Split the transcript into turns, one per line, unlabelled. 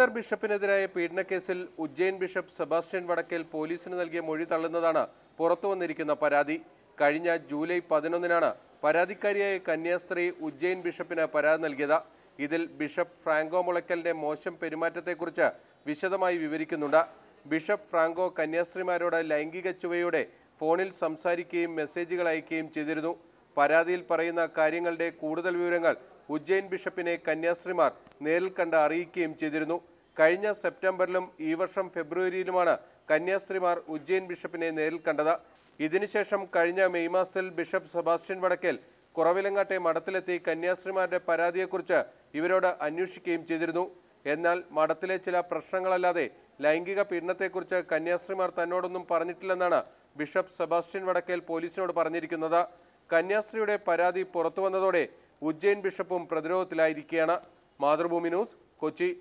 ജലന്ധർ ബിഷപ്പിനെതിരായ പീഡനക്കേസിൽ Ujjain bishop Sebastian Vadakkel പോലീസിന് നൽകിയ മൊഴി തള്ളുന്നതാണ് പുറത്തുവന്നിരിക്കുന്ന പരാതി. കഴിഞ്ഞ ജൂലൈ 11-നാണ് പരാതിക്കാരിയായ കന്യാസ്ത്രീ ഉജ്ജൈൻ ബിഷപ്പിന് പരാതി നൽകിയത്. ഇതിൽ ബിഷപ്പ് ഫ്രാങ്കോ മുളക്കലിന്റെ മോശം പെരുമാറ്റത്തെക്കുറിച്ച് വിശദമായി വിവരിക്കുന്നുണ്ട്. ബിഷപ്പ് ഫ്രാങ്കോ കന്യാസ്ത്രീമാരോട് ലൈംഗിക ചുവയോടെ ഫോണിൽ സംസാരിക്കുകയും മെസ്സേജുകൾ അയക്കുകയും ചെയ്തിരുന്നു. പരാതിയിൽ പറയുന്ന കാര്യങ്ങളുടെ കൂടുതൽ വിവരങ്ങൾ ഉജ്ജൈൻ ബിഷപ്പിനെ കന്യാസ്ത്രീമാർ നേരിൽ കണ്ട് അറിയിക്കുകയും ചെയ്തിരുന്നു. കഴിഞ്ഞ സെപ്റ്റംബറിലും ഈ വർഷം ഫെബ്രുവരിയിലുമാണ് കന്യാസ്ത്രീമാർ ഉജ്ജൈൻ ബിഷപ്പിനെ നേരിൽ കണ്ടത്. ഇതിനുശേഷം കഴിഞ്ഞ മെയ് മാസത്തിൽ ബിഷപ്പ് സെബാസ്റ്റ്യൻ വടക്കേൽ കുറവിലങ്ങാട്ടെ മഠത്തിലെത്തി കന്യാസ്ത്രീമാരുടെ പരാതിയെക്കുറിച്ച് ഇവരോട് അന്വേഷിക്കുകയും ചെയ്തിരുന്നു. എന്നാൽ മഠത്തിലെ ചില പ്രശ്നങ്ങളല്ലാതെ ലൈംഗിക പീഡനത്തെക്കുറിച്ച് കന്യാസ്ത്രീമാർ തന്നോടൊന്നും പറഞ്ഞിട്ടില്ലെന്നാണ് ബിഷപ്പ് സെബാസ്റ്റ്യൻ വടക്കേൽ പോലീസിനോട് പറഞ്ഞിരിക്കുന്നത്. കന്യാസ്ത്രീയുടെ പരാതി പുറത്തുവന്നതോടെ ഉജ്ജൈൻ ബിഷപ്പും പ്രതിരോധത്തിലായിരിക്കുകയാണ്. മാതൃഭൂമി ന്യൂസ്, കൊച്ചി.